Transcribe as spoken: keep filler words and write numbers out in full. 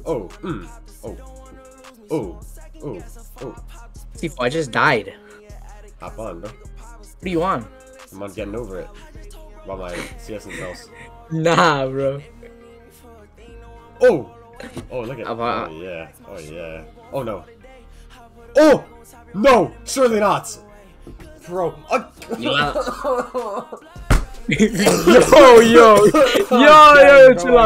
Oh, mm, oh, oh, oh, oh. C four, I just died. Hop on, bro. What are you on? I'm on getting over it. About my C S and else. Nah, bro. Oh! Oh, look at. About, Oh, yeah. Oh, yeah. Oh, no. Oh! No! Surely not! Bro. Uh, yo, yo, yo, yo, yo, chill out.